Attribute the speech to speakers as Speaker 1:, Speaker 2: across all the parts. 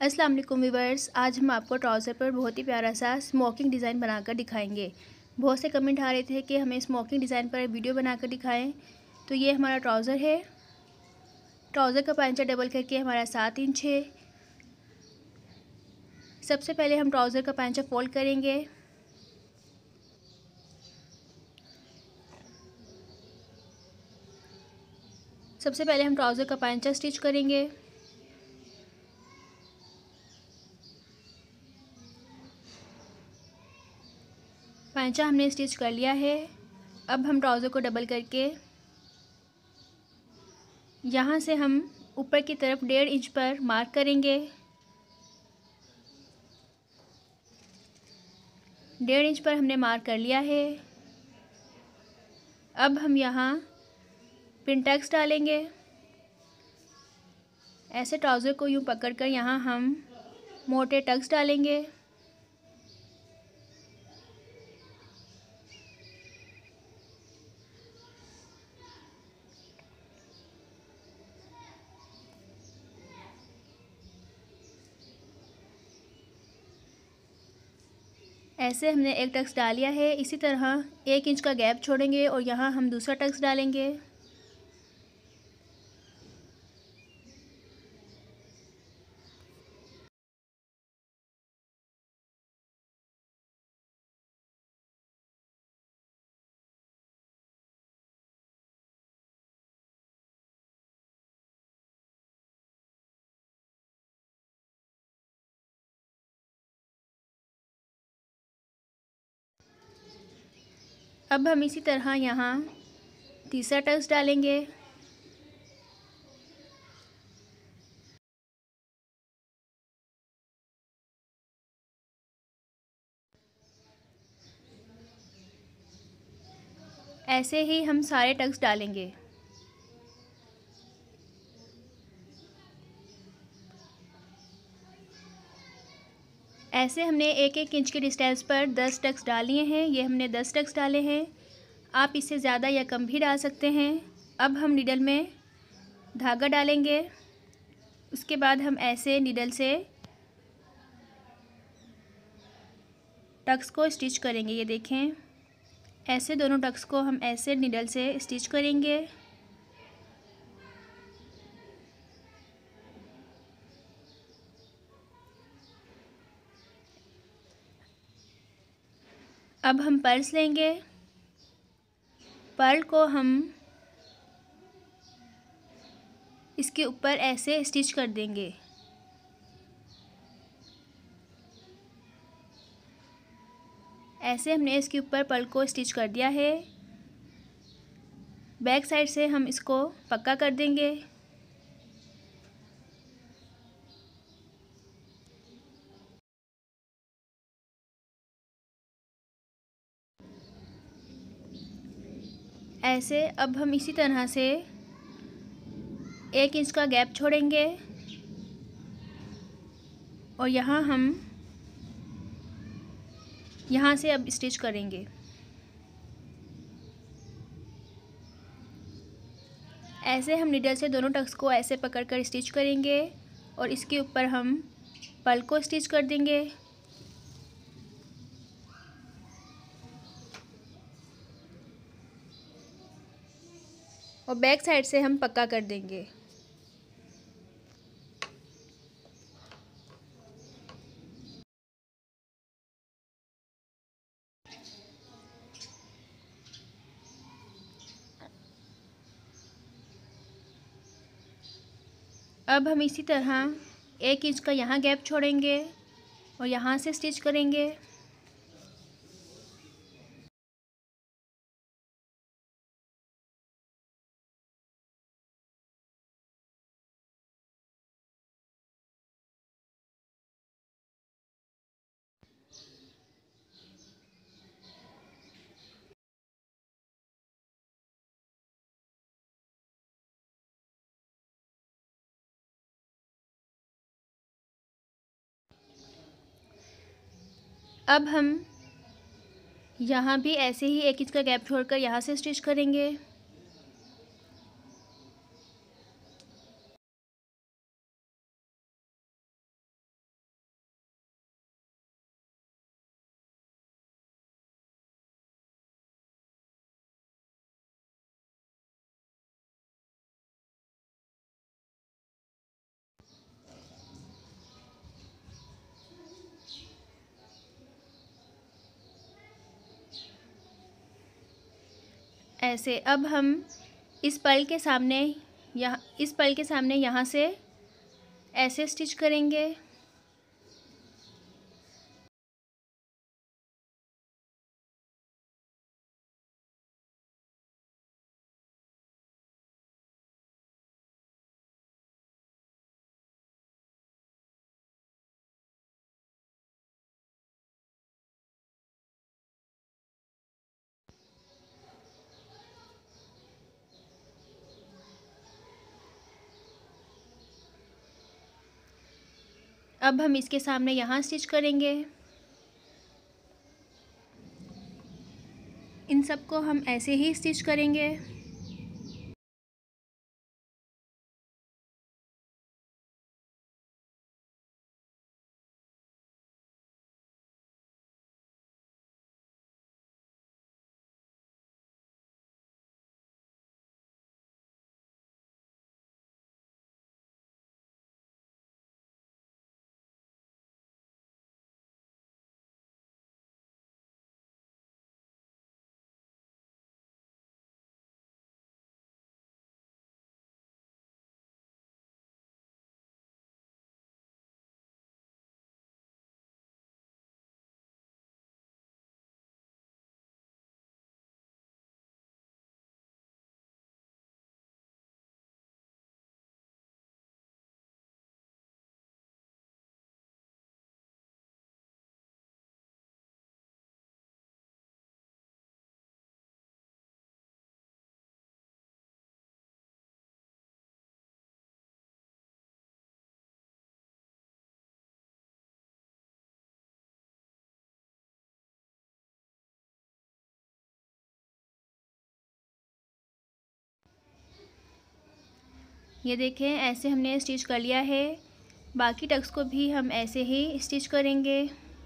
Speaker 1: अस्सलाम वालेकुम व्यूअर्स, आज हम आपको ट्राउज़र पर बहुत ही प्यारा सा स्मोकिंग डिज़ाइन बनाकर दिखाएंगे। बहुत से कमेंट आ रहे थे कि हमें स्मोकिंग डिज़ाइन पर वीडियो बनाकर दिखाएं। तो ये हमारा ट्राउज़र है। ट्राउज़र का पैंचा डबल करके हमारा 7 इंच है। सबसे पहले हम ट्राउज़र का पैंचा फोल्ड करेंगे। सबसे पहले हम ट्राउज़र का पैंचा स्टिच करेंगे। पैंचा हमने स्टिच कर लिया है। अब हम ट्राउज़र को डबल करके यहाँ से हम ऊपर की तरफ 1.5 इंच पर मार्क करेंगे। 1.5 इंच पर हमने मार्क कर लिया है। अब हम यहाँ पिन टक्स डालेंगे। ऐसे ट्राउज़र को यूँ पकड़कर यहाँ हम मोटे टक्स डालेंगे। ऐसे हमने एक टक्स डाल लिया है। इसी तरह 1 इंच का गैप छोड़ेंगे और यहाँ हम दूसरा टक्स डालेंगे। अब हम इसी तरह यहाँ तीसरा टक्स डालेंगे। ऐसे ही हम सारे टक्स डालेंगे। ऐसे हमने 1-1 इंच के डिस्टेंस पर 10 टक्स डाल लिए हैं। ये हमने 10 टक्स डाले हैं। आप इससे ज़्यादा या कम भी डाल सकते हैं। अब हम नीडल में धागा डालेंगे। उसके बाद हम ऐसे नीडल से टक्स को स्टिच करेंगे। ये देखें, ऐसे दोनों टक्स को हम ऐसे नीडल से स्टिच करेंगे। अब हम पर्ल्स लेंगे। पर्ल को हम इसके ऊपर ऐसे स्टिच कर देंगे। ऐसे हमने इसके ऊपर पर्ल को स्टिच कर दिया है। बैक साइड से हम इसको पक्का कर देंगे। ऐसे अब हम इसी तरह से 1 इंच का गैप छोड़ेंगे और यहाँ से अब स्टिच करेंगे। ऐसे हम नीडल से दोनों टक्स को ऐसे पकड़कर स्टिच करेंगे और इसके ऊपर हम पर्ल को स्टिच कर देंगे। और बैक साइड से हम पक्का कर देंगे। अब हम इसी तरह 1 इंच का यहाँ गैप छोड़ेंगे और यहाँ से स्टिच करेंगे। अब हम यहाँ भी ऐसे ही 1 इंच का गैप छोड़कर यहाँ से स्टिच करेंगे। ऐसे। अब हम इस पल के सामने यहाँ से ऐसे स्टिच करेंगे। अब हम इसके सामने यहाँ स्टिच करेंगे। इन सब को हम ऐसे ही स्टिच करेंगे। ये देखें, ऐसे हमने स्टिच कर लिया है। बाकी टक्स को भी हम ऐसे ही स्टिच करेंगे।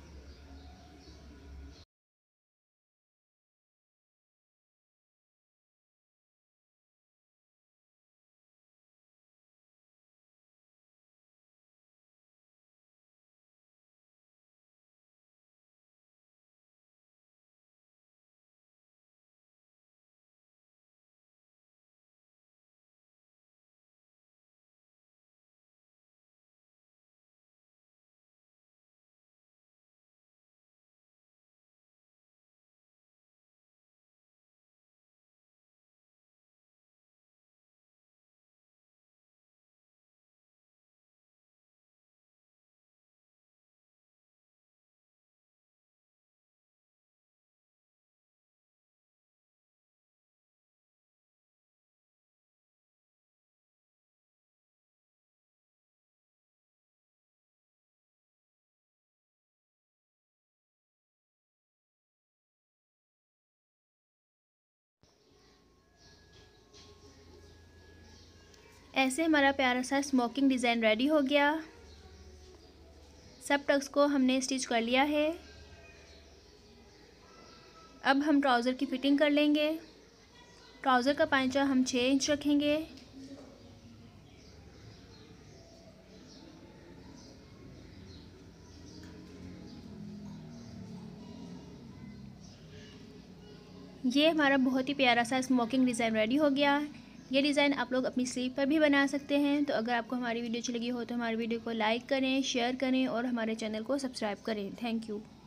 Speaker 1: ऐसे हमारा प्यारा सा स्मोकिंग डिज़ाइन रेडी हो गया। सब टक्स को हमने स्टिच कर लिया है। अब हम ट्राउज़र की फ़िटिंग कर लेंगे। ट्राउज़र का पांचा हम 6 इंच रखेंगे। ये हमारा बहुत ही प्यारा सा स्मोकिंग डिज़ाइन रेडी हो गया। ये डिज़ाइन आप लोग अपनी स्लीव पर भी बना सकते हैं। तो अगर आपको हमारी वीडियो अच्छी लगी हो तो हमारी वीडियो को लाइक करें, शेयर करें और हमारे चैनल को सब्सक्राइब करें। Thank you.